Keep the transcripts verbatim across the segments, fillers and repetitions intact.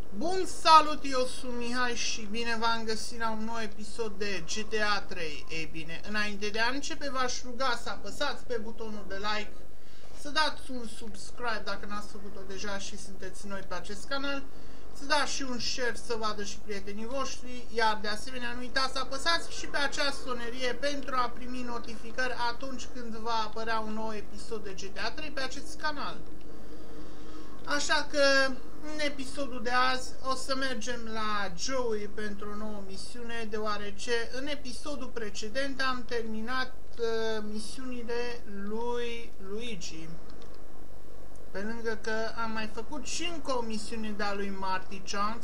Bun salut, eu sunt Mihai și bine v-am găsit la un nou episod de G T A trei. Ei bine, înainte de a începe v-aș ruga să apăsați pe butonul de like, să dați un subscribe dacă n-ați făcut-o deja și sunteți noi pe acest canal, să dați și un share să vadă și prietenii voștri, iar de asemenea nu uitați să apăsați și pe acea sonerie pentru a primi notificări atunci când va apărea un nou episod de G T A trei pe acest canal. Așa că în episodul de azi o să mergem la Joey pentru o nouă misiune, deoarece în episodul precedent am terminat uh, misiunile lui Luigi. Pe lângă că am mai făcut și încă o misiune de-a lui Marty Chunks.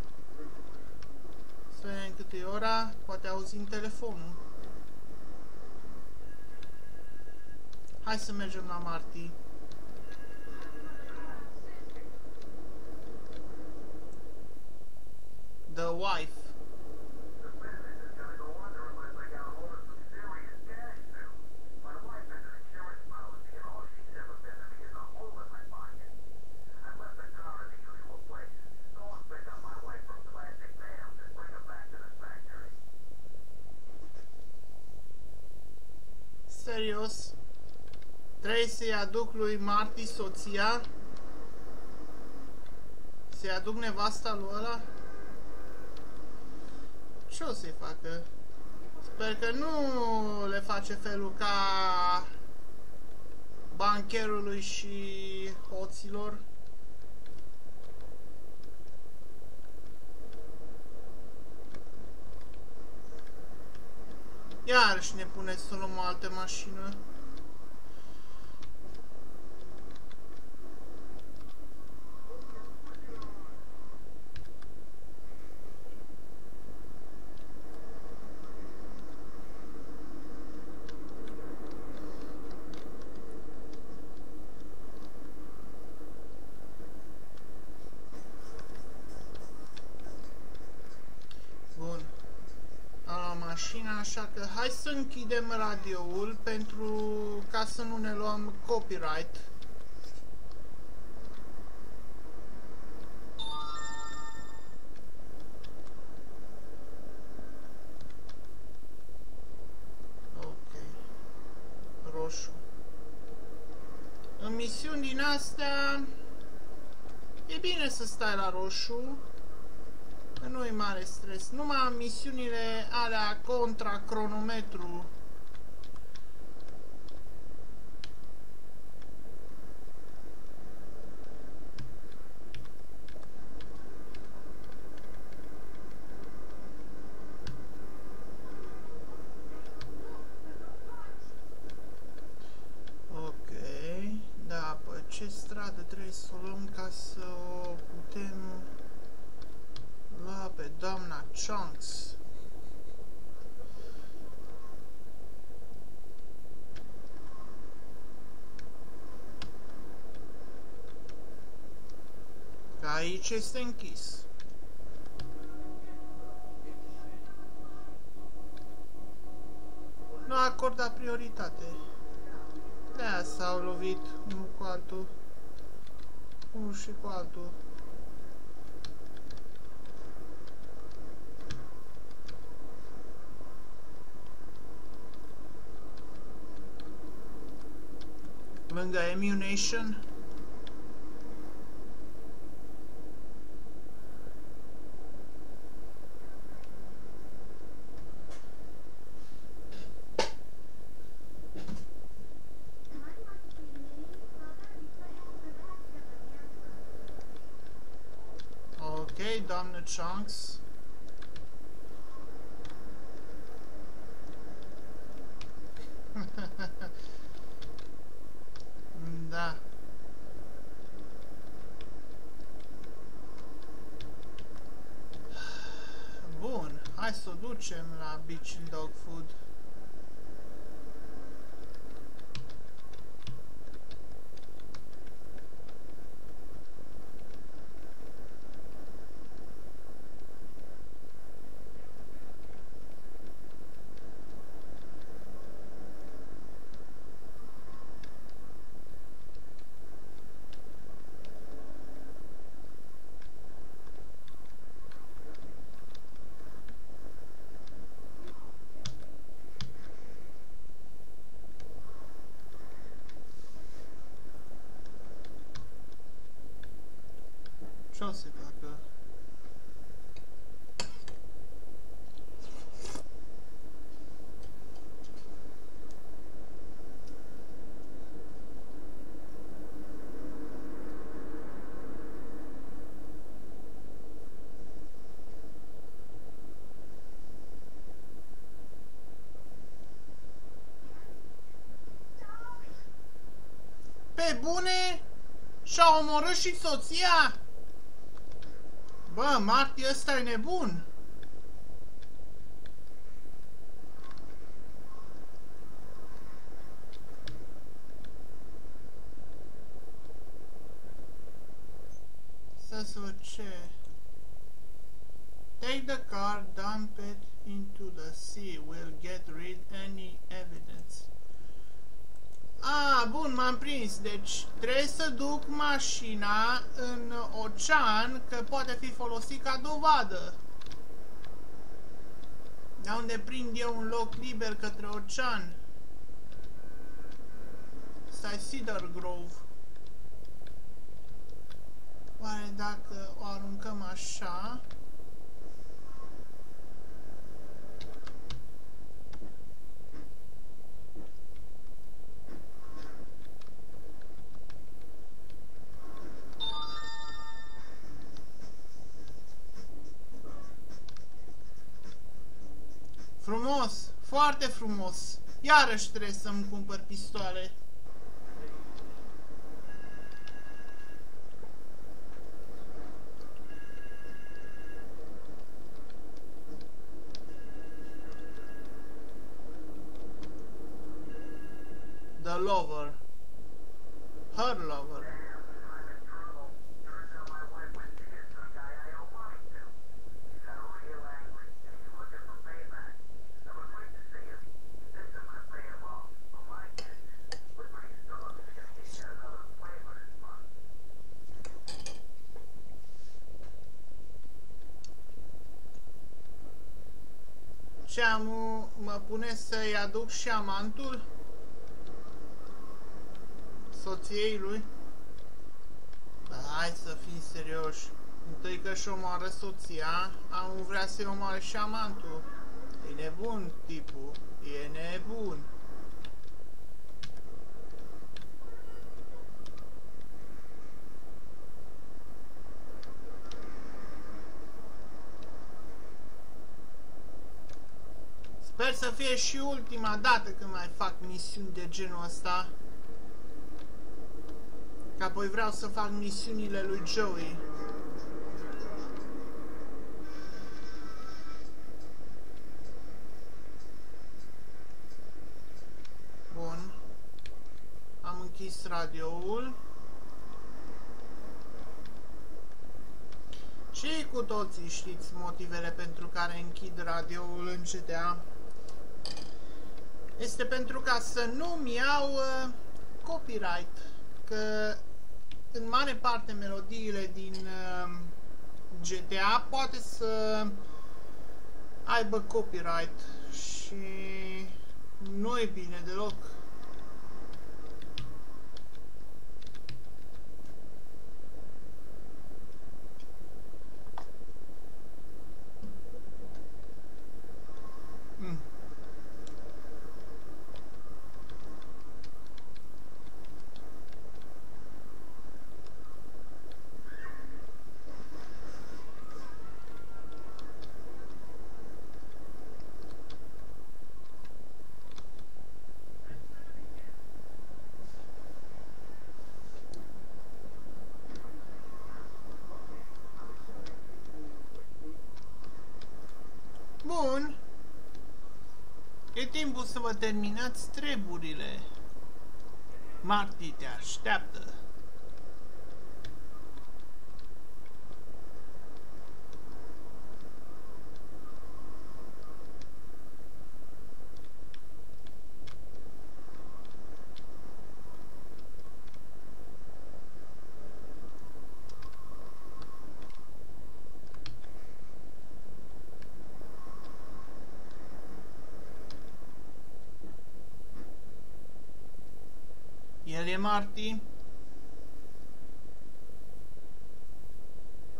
Să vedem cât e ora, poate auzim telefonul. Hai să mergem la Marty. The wife. Serios? Trebuie să-i aduc lui Marty soția? Să-i aduc nevasta lui ăla? Ce o să-i facă? Sper că nu le face felul ca bancherului și hoților. Iarăși ne puneți să luăm o altă mașină. Mașina, așa că hai să închidem radioul pentru ca să nu ne luăm copyright. Ok. Roșu. În misiuni din astea e bine să stai la roșu. Nu-i mare stres, numai misiunile alea contra cronometru. Ok, da, pe ce stradă trebuie să o luăm ca să o putem lua pe doamna Chunks? Că aici este închis. Nu acorda prioritate. De-aia s-au lovit unul cu altul. Unul și cu altul. Lângă Ammunition. Ok, doamnă Chunks. Da. Bun, hai să o ducem la Beach and Dog Food. Ce-o să facă? Pe bune? Și-a omorât și soția? Bă, Marty, ăsta e nebun. Să se văd ce. Take the car, dump it into the sea. We'll get rid any evidence. Ah, bun, m-am prins. Deci trebuie să duc mașina în ocean, că poate fi folosit ca dovadă. De unde prind eu un loc liber către ocean? Stai, Cedar Grove. Oare dacă o aruncăm așa... Frumos, foarte frumos. Iarăși trebuie să-mi cumpăr pistoale. The lover. Her lover. Ce am, mă pune să-i aduc și amantul soției lui? Bă, hai să fim serioși. Întâi că și omoară soția, am vrea să-i omoare și amantul. E nebun tipul, e nebun. Sper să fie și ultima dată când mai fac misiuni de genul ăsta. Că apoi vreau să fac misiunile lui Joey. Bun. Am închis radioul. Și cu toții știți motivele pentru care închid radioul în G T A. Este pentru ca să nu-mi iau uh, copyright, că în mare parte melodiile din uh, G T A poate să aibă copyright și nu e bine deloc. Bun. E timpul să vă terminați treburile. Marty te așteaptă. El e Marty.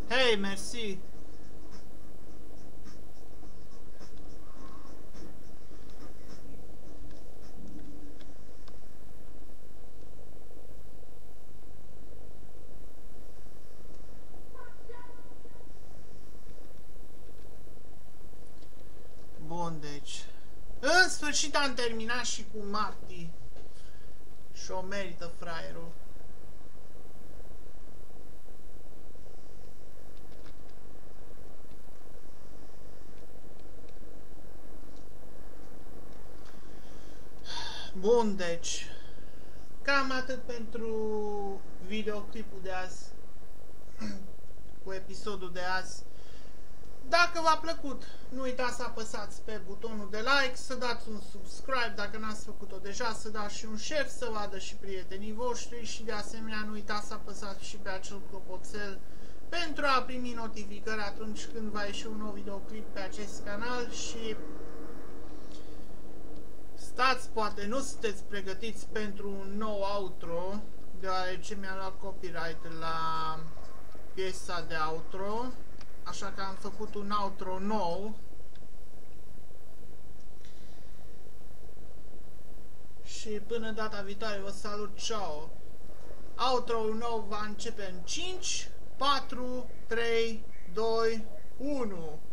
Hei, mersi! Bun, deci... În sfârșit am terminat și cu Marty. Și o merită fraierul. Bun, deci... Cam atât pentru videoclipul de azi. Cu episodul de azi. Dacă v-a plăcut, nu uitați să apăsați pe butonul de like, să dați un subscribe dacă n-ați făcut-o deja, să dați și un share, să vadă și prietenii voștri și de asemenea nu uitați să apăsați și pe acel clopoțel pentru a primi notificări atunci când va ieși un nou videoclip pe acest canal și stați, poate nu sunteți pregătiți pentru un nou outro, deoarece mi-a luat copyright la piesa de outro. Așa că am făcut un outro nou. Și până data viitoare vă salut, ciao! Outro-ul nou va începe în cinci, patru, trei, doi, unu.